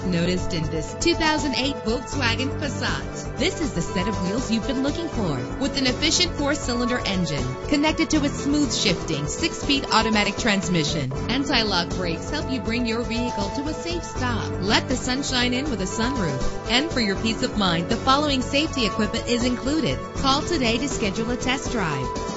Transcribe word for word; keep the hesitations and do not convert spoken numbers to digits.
get noticed in this two thousand eight Volkswagen Passat. This is the set of wheels you've been looking for, with an efficient four-cylinder engine connected to a smooth shifting six-speed automatic transmission. Anti-lock brakes help you bring your vehicle to a safe stop. Let the sunshine in with a sunroof. And for your peace of mind, the following safety equipment is included. Call today to schedule a test drive.